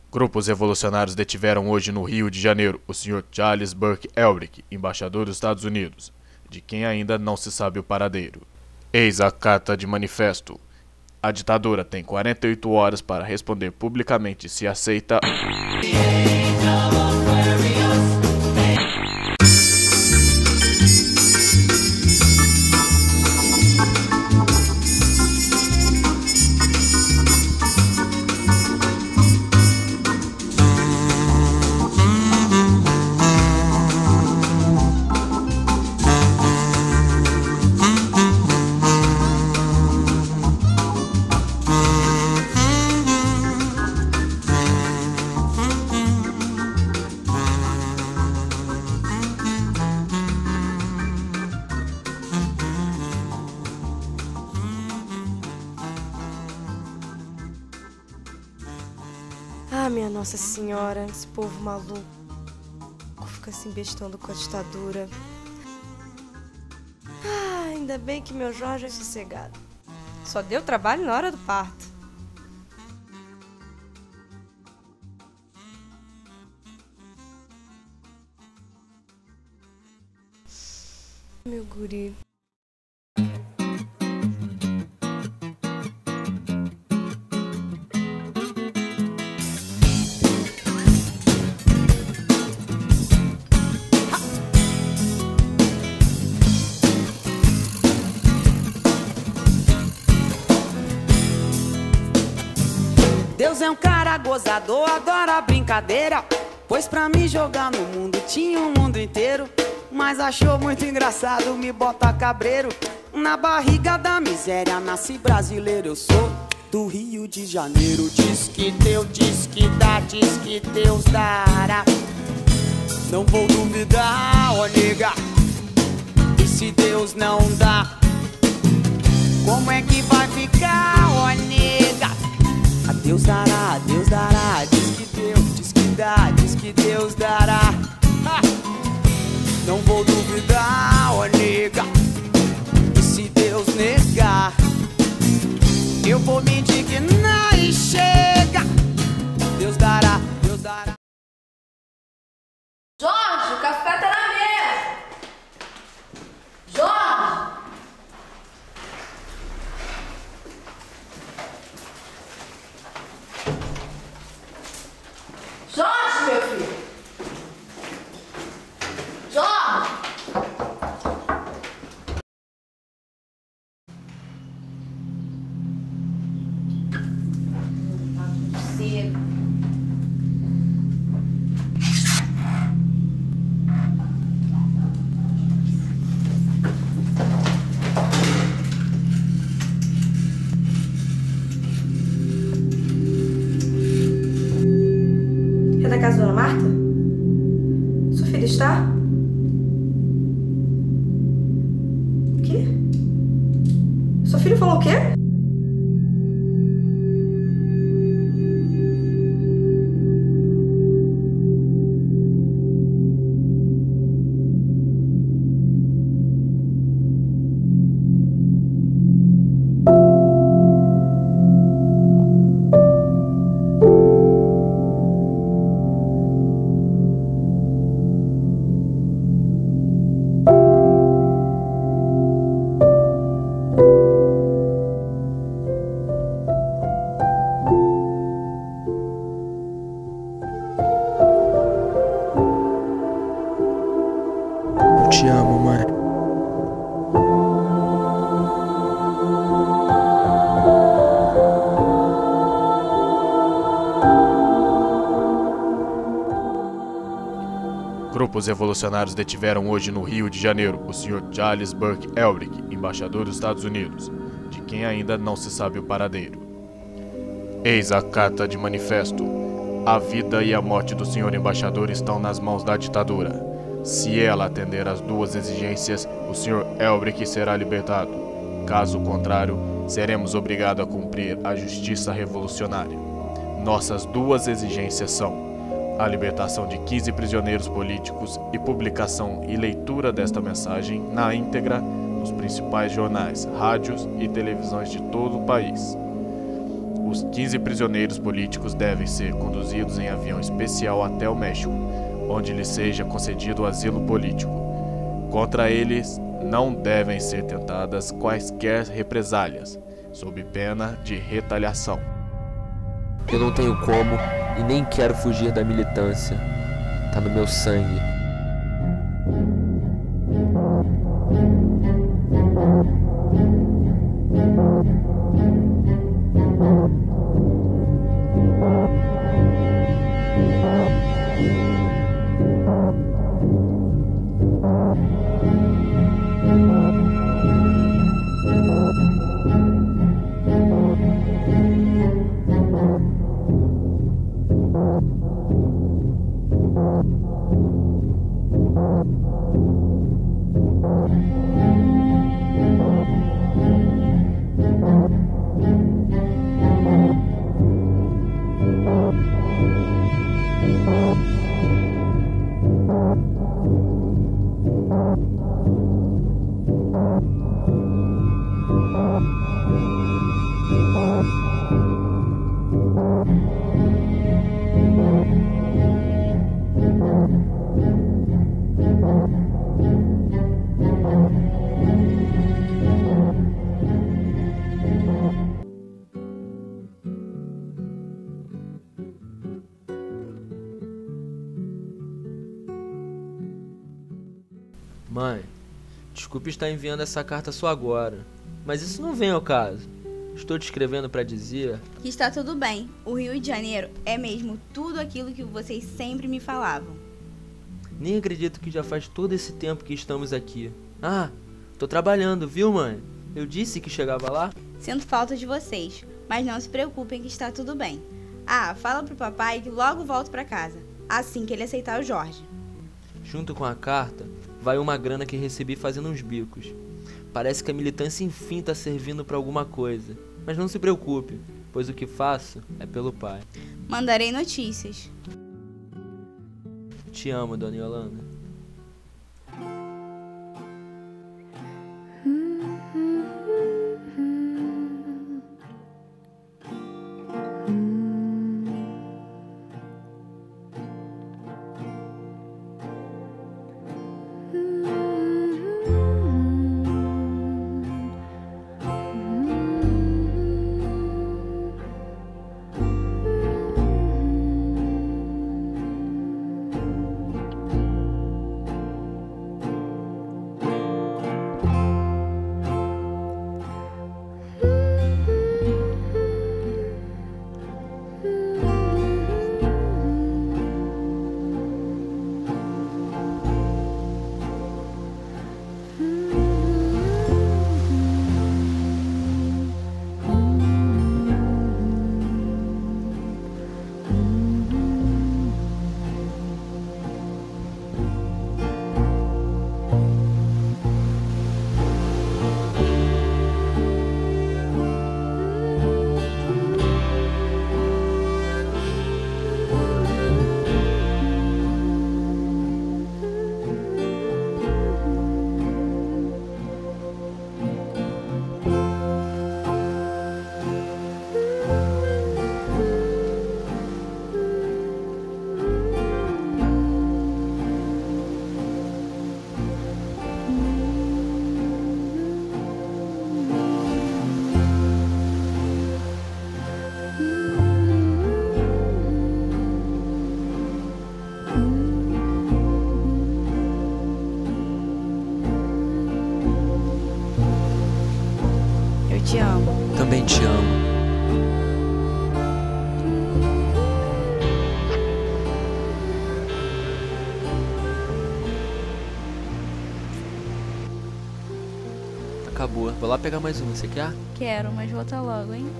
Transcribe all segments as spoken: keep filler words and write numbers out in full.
Grupos revolucionários detiveram hoje no Rio de Janeiro o senhor Charles Burke Elbrick, embaixador dos Estados Unidos, de quem ainda não se sabe o paradeiro. Eis a carta de manifesto. A ditadura tem quarenta e oito horas para responder publicamente se aceita... Ah, minha Nossa Senhora, esse povo maluco fica se embestando com a ditadura. Ah, ainda bem que meu Jorge é sossegado. Só deu trabalho na hora do parto. Meu guri. Deus é um cara gozador, adora brincadeira, pois pra me jogar no mundo tinha um mundo inteiro. Mas achou muito engraçado me botar cabreiro. Na barriga da miséria nasci brasileiro. Eu sou do Rio de Janeiro. Diz que Deus, diz que dá, diz que Deus dará. Não vou duvidar, ó nega. E se Deus não dá, como é que vai ficar, ó nega? A Deus dará, a Deus dará. Diz que Deus, diz que dá, diz que Deus dará. Ha! Não vou duvidar, ó nega. E se Deus negar, eu vou me indignar e chega. Deus dará, Deus dará. Jorge, o café tá na mesa. Jorge! Jorge, meu filho! Jorge! Cedo. É da casa da Dona Marta? Sua filha está? O quê? Sua filha falou o quê? Te amo, mãe. Grupos revolucionários detiveram hoje no Rio de Janeiro o senhor Charles Burke Elbrick, embaixador dos Estados Unidos, de quem ainda não se sabe o paradeiro. Eis a carta de manifesto. A vida e a morte do senhor embaixador estão nas mãos da ditadura. Se ela atender às duas exigências, o senhor Elbrick será libertado. Caso contrário, seremos obrigados a cumprir a justiça revolucionária. Nossas duas exigências são a libertação de quinze prisioneiros políticos e publicação e leitura desta mensagem na íntegra nos principais jornais, rádios e televisões de todo o país. O Os quinze prisioneiros políticos devem ser conduzidos em avião especial até o México, onde lhes seja concedido asilo político. Contra eles não devem ser tentadas quaisquer represálias, sob pena de retaliação. Eu não tenho como e nem quero fugir da militância. Tá no meu sangue. Mãe, desculpe estar enviando essa carta só agora, mas isso não vem ao caso. Estou te escrevendo para dizer que está tudo bem. O Rio de Janeiro é mesmo tudo aquilo que vocês sempre me falavam. Nem acredito que já faz todo esse tempo que estamos aqui. Ah, tô trabalhando, viu, mãe? Eu disse que chegava lá. Sinto falta de vocês, mas não se preocupem que está tudo bem. Ah, fala pro papai que logo volto para casa, assim que ele aceitar o Jorge. Junto com a carta, vai uma grana que recebi fazendo uns bicos. Parece que a militância enfim tá servindo para alguma coisa. Mas não se preocupe, pois o que faço é pelo pai. Mandarei notícias. Te amo, dona Yolanda. Te amo. Também te amo. Acabou. Vou lá pegar mais uma, você quer? Quero, mas volta logo, hein?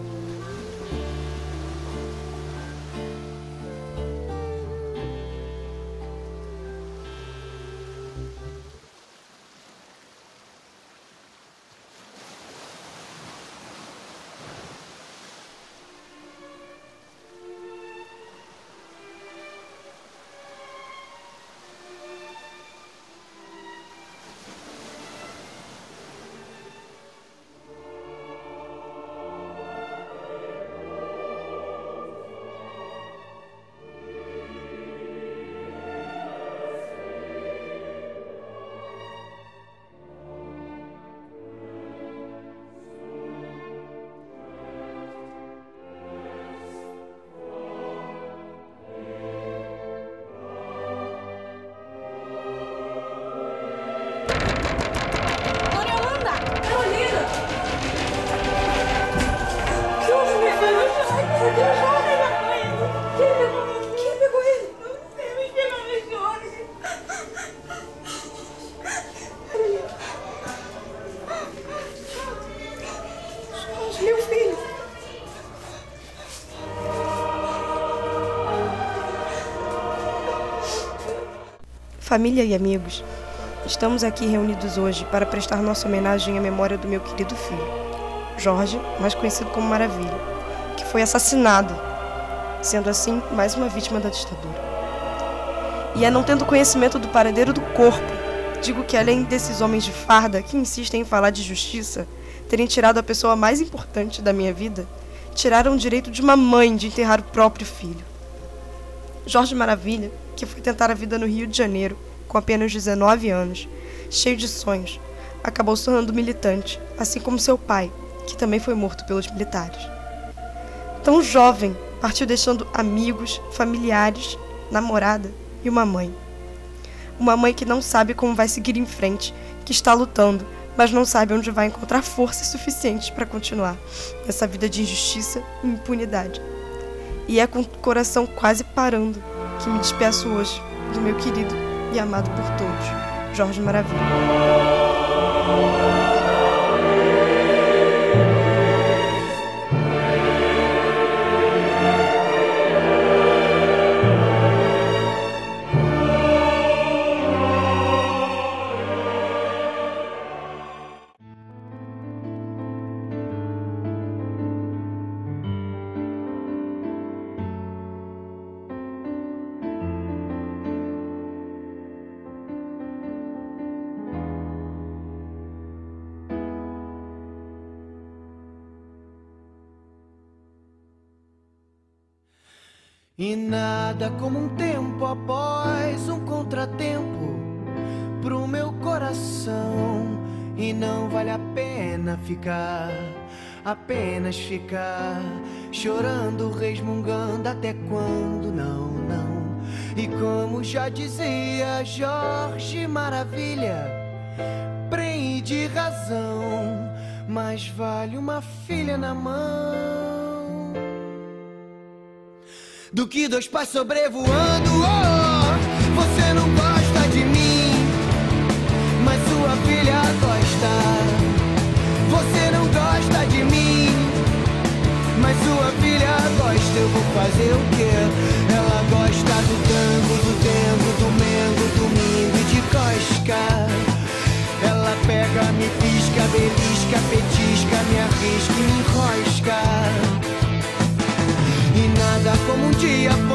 Família e amigos, estamos aqui reunidos hoje para prestar nossa homenagem à memória do meu querido filho, Jorge, mais conhecido como Maravilha, que foi assassinado, sendo assim mais uma vítima da ditadura. E é não tendo conhecimento do paradeiro do corpo, digo que além desses homens de farda que insistem em falar de justiça, terem tirado a pessoa mais importante da minha vida, tiraram o direito de uma mãe de enterrar o próprio filho. Jorge Maravilha, que foi tentar a vida no Rio de Janeiro, com apenas dezenove anos, cheio de sonhos, acabou se tornando militante, assim como seu pai, que também foi morto pelos militares. Tão jovem, partiu deixando amigos, familiares, namorada e uma mãe. Uma mãe que não sabe como vai seguir em frente, que está lutando, mas não sabe onde vai encontrar forças suficientes para continuar nessa vida de injustiça e impunidade. E é com o coração quase parando que me despeço hoje do meu querido e amado por todos, Jorge Maravilha. E nada como um tempo após um contratempo pro meu coração. E não vale a pena ficar, apenas ficar chorando, resmungando até quando não, não. E como já dizia Jorge Maravilha, prende de razão, mas vale uma filha na mão do que dois pais sobrevoando. Oh, você não gosta de mim, mas sua filha gosta. Você não gosta de mim, mas sua filha gosta. Eu vou fazer o quê? Ela gosta do tango, do dengo, do mengo, domingo e de cosca. Ela pega, me pisca, belisca, petisca, me arrisca e me enrosca. E nada como um dia